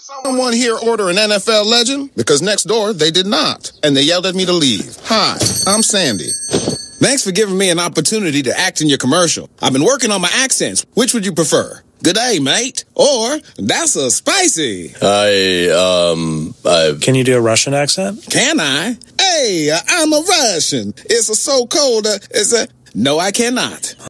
someone here order an NFL legend? Because next door, they did not. And they yelled at me to leave. Hi, I'm Sandy. Thanks for giving me an opportunity to act in your commercial. I've been working on my accents. Which would you prefer? Good day, mate. Or, that's a spicy. Can you do a Russian accent? Can I? Hey, I'm a Russian. It's a so cold, no, I cannot.